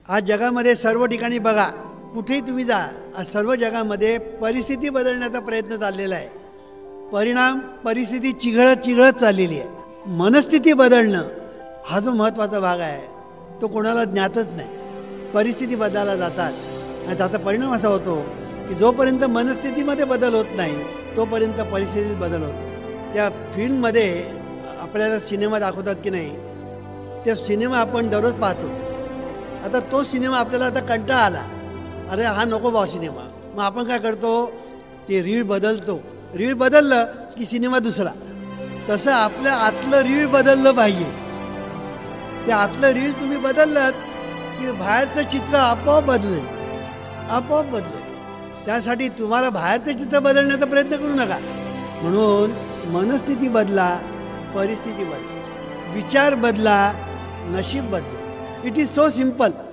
आज जगामध्ये सर्व ठिकाणी बघा, कुठेही तुम्ही जा, आज सर्व जगामध्ये परिस्थिती बदलण्याचा प्रयत्न चाललेला आहे. परिणाम परिस्थिती चिघळत चाललेली आहे. मनस्थिती बदलणं हा जो महत्त्वाचा भाग आहे तो कोणाला ज्ञातच नाही. परिस्थिती बदलायला जातात आणि त्याचा परिणाम असा होतो की जोपर्यंत मनस्थितीमध्ये बदल होत नाही तोपर्यंत परिस्थितीत बदल होत नाही. त्या फिल्ममध्ये आपल्याला सिनेमा दाखवतात की नाही, त्या सिनेमा आपण दररोज पाहतो. आता तो सिनेमा आपल्याला आता कंटाळा आला, अरे हा नको बा सिनेमा, मग आपण काय करतो, ते रीळ बदलतो. रीळ बदललं की सिनेमा दुसरा. तसं आपल्या आतलं रीळ बदललं पाहिजे. ते आतलं रीळ तुम्ही बदललं की बाहेरचं चित्र आपोआप बदलेल. त्यासाठी तुम्हाला बाहेरचं चित्र बदलण्याचा प्रयत्न करू नका. म्हणून मनस्थिती बदला, परिस्थिती बदला, विचार बदला, नशीब बदला. It is so simple.